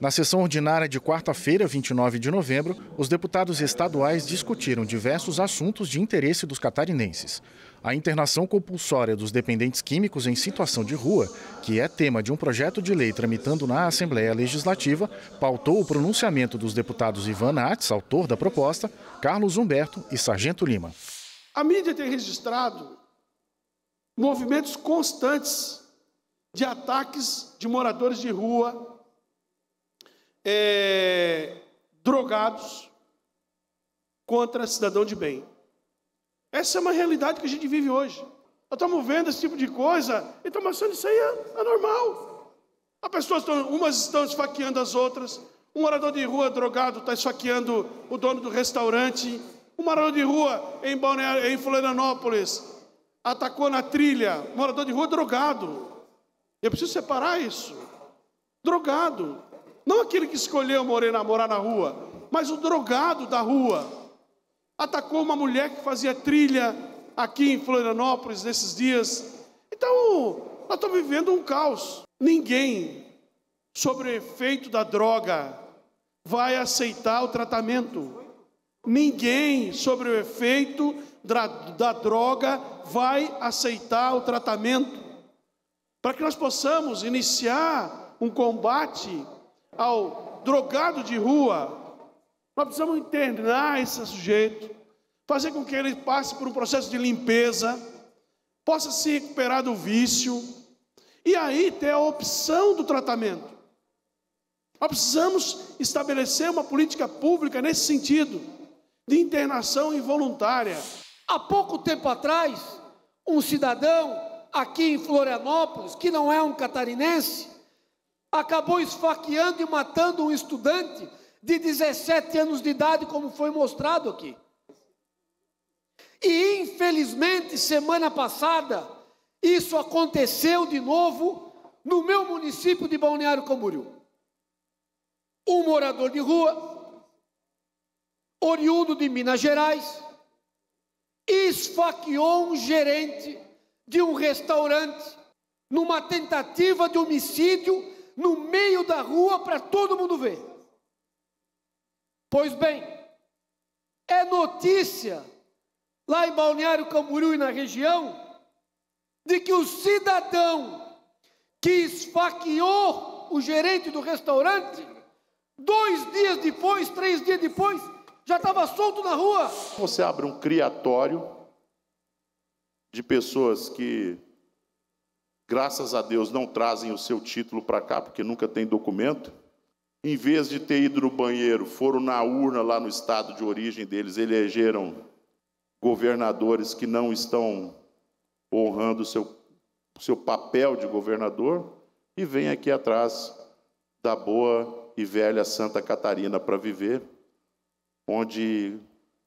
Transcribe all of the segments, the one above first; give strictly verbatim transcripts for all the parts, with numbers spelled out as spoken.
Na sessão ordinária de quarta-feira, vinte e nove de novembro, os deputados estaduais discutiram diversos assuntos de interesse dos catarinenses. A internação compulsória dos dependentes químicos em situação de rua, que é tema de um projeto de lei tramitando na Assembleia Legislativa, pautou o pronunciamento dos deputados Ivan Nats, autor da proposta, Carlos Humberto e Sargento Lima. A mídia tem registrado movimentos constantes de ataques de moradores de rua, É, drogados contra cidadão de bem. Essa é uma realidade que a gente vive hoje. Nós estamos vendo esse tipo de coisa e estamos achando isso aí é, é normal. As pessoas estão, umas estão esfaqueando as outras. Um morador de rua drogado está esfaqueando o dono do restaurante. Um morador de rua em, Balneário, em Florianópolis atacou na trilha. Um morador de rua drogado. Eu preciso separar isso. Drogado. Não aquele que escolheu morar, morar na rua, mas o drogado da rua. Atacou uma mulher que fazia trilha aqui em Florianópolis nesses dias. Então, nós estamos vivendo um caos. Ninguém, sobre o efeito da droga, vai aceitar o tratamento. Ninguém, sobre o efeito da, da droga, vai aceitar o tratamento. Para que nós possamos iniciar um combate ao drogado de rua, nós precisamos internar esse sujeito, fazer com que ele passe por um processo de limpeza, possa se recuperar do vício, e aí ter a opção do tratamento. Nós precisamos estabelecer uma política pública nesse sentido, de internação involuntária. Há pouco tempo atrás, um cidadão aqui em Florianópolis, que não é um catarinense, acabou esfaqueando e matando um estudante de dezessete anos de idade, como foi mostrado aqui. E, infelizmente, semana passada, isso aconteceu de novo no meu município de Balneário Camboriú. Um morador de rua, oriundo de Minas Gerais, esfaqueou um gerente de um restaurante numa tentativa de homicídio no meio da rua para todo mundo ver. Pois bem, é notícia lá em Balneário Camboriú e na região de que o cidadão que esfaqueou o gerente do restaurante, dois dias depois, três dias depois, já estava solto na rua. Você abre um criatório de pessoas que, graças a Deus, não trazem o seu título para cá, porque nunca tem documento. Em vez de ter ido no banheiro, foram na urna lá no estado de origem deles, elegeram governadores que não estão honrando o seu, seu papel de governador, e vem aqui atrás da boa e velha Santa Catarina para viver, onde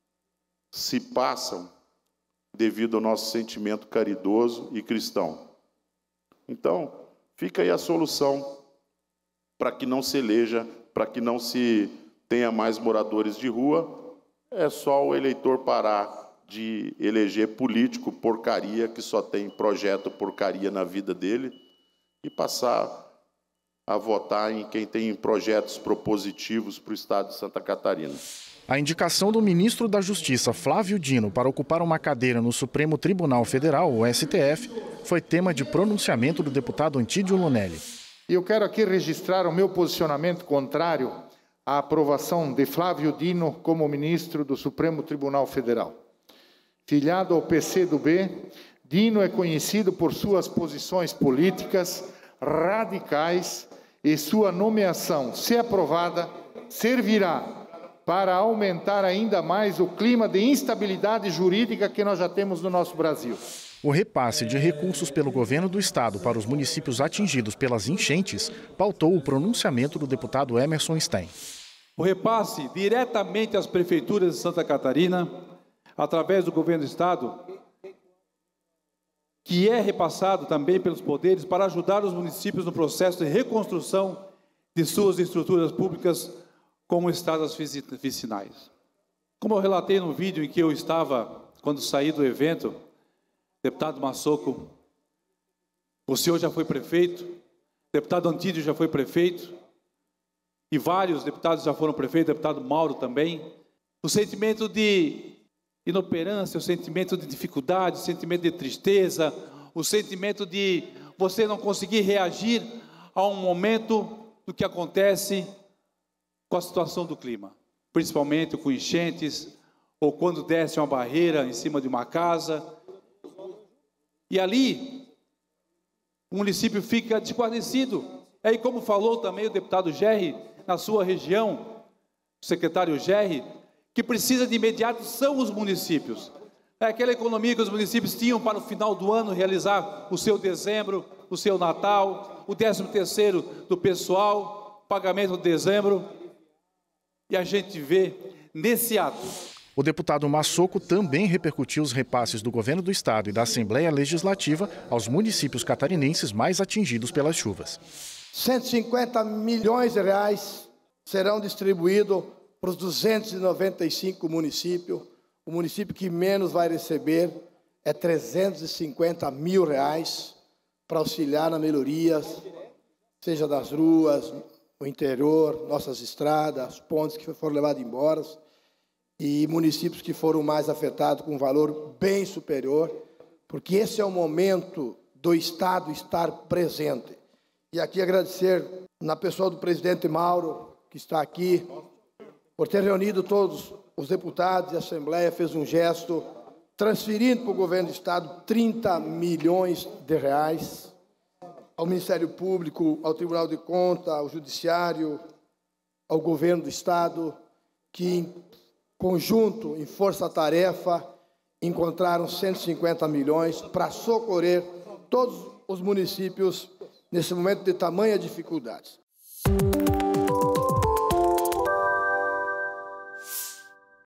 se passam devido ao nosso sentimento caridoso e cristão. Então, fica aí a solução para que não se eleja, para que não se tenha mais moradores de rua. É só o eleitor parar de eleger político porcaria, que só tem projeto porcaria na vida dele, e passar a votar em quem tem projetos propositivos para o estado de Santa Catarina. A indicação do ministro da Justiça, Flávio Dino, para ocupar uma cadeira no Supremo Tribunal Federal, o S T F, foi tema de pronunciamento do deputado Antídio Lunelli. Eu quero aqui registrar o meu posicionamento contrário à aprovação de Flávio Dino como ministro do Supremo Tribunal Federal. Filiado ao P C do B, Dino é conhecido por suas posições políticas radicais e sua nomeação, se aprovada, servirá para aumentar ainda mais o clima de instabilidade jurídica que nós já temos no nosso Brasil. O repasse de recursos pelo governo do estado para os municípios atingidos pelas enchentes pautou o pronunciamento do deputado Emerson Stein. O repasse diretamente às prefeituras de Santa Catarina, através do governo do estado, que é repassado também pelos poderes para ajudar os municípios no processo de reconstrução de suas estruturas públicas como estradas vicinais. Como eu relatei no vídeo em que eu estava quando saí do evento, deputado Massoco, o senhor já foi prefeito, deputado Antídio já foi prefeito, e vários deputados já foram prefeitos, deputado Mauro também, o sentimento de inoperância, o sentimento de dificuldade, o sentimento de tristeza, o sentimento de você não conseguir reagir a um momento do que acontece com a situação do clima, principalmente com enchentes, ou quando desce uma barreira em cima de uma casa. E ali, o município fica desguarnecido. Aí, como falou também o deputado Gerri, na sua região, o secretário Gerri, que precisa de imediato são os municípios. É aquela economia que os municípios tinham para o final do ano realizar o seu dezembro, o seu Natal, o décimo terceiro do pessoal, pagamento de dezembro. E a gente vê nesse ato. O deputado Massoco também repercutiu os repasses do governo do estado e da Assembleia Legislativa aos municípios catarinenses mais atingidos pelas chuvas. cento e cinquenta milhões de reais serão distribuídos para os duzentos e noventa e cinco municípios. O município que menos vai receber é trezentos e cinquenta mil reais para auxiliar na melhoria, seja das ruas, o interior, nossas estradas, pontes que foram levados embora, e municípios que foram mais afetados com um valor bem superior, porque esse é o momento do Estado estar presente. E aqui agradecer, na pessoa do presidente Mauro, que está aqui, por ter reunido todos os deputados e a Assembleia, fez um gesto, transferindo para o governo do Estado trinta milhões de reais, ao Ministério Público, ao Tribunal de Contas, ao Judiciário, ao governo do Estado, que em conjunto, em força-tarefa, encontraram cento e cinquenta milhões para socorrer todos os municípios nesse momento de tamanha dificuldade.